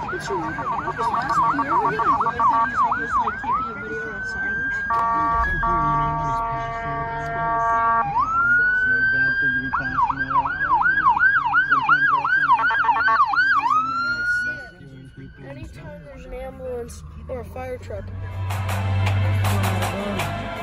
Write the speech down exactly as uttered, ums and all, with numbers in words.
What's your number? You ever get annoyed that he's always like taking a video of sirens? Anytime there's an ambulance or a fire truck.